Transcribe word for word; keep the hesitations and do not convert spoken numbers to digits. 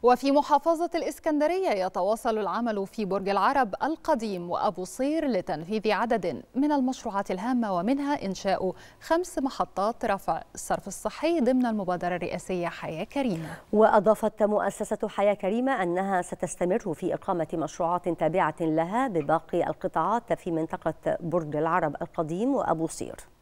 وفي محافظة الإسكندرية يتواصل العمل في برج العرب القديم وأبو صير لتنفيذ عدد من المشروعات الهامة، ومنها إنشاء خمس محطات رفع الصرف الصحي ضمن المبادرة الرئاسية حياة كريمة. وأضافت مؤسسة حياة كريمة أنها ستستمر في إقامة مشروعات تابعة لها بباقي القطاعات في منطقة برج العرب القديم وأبو صير.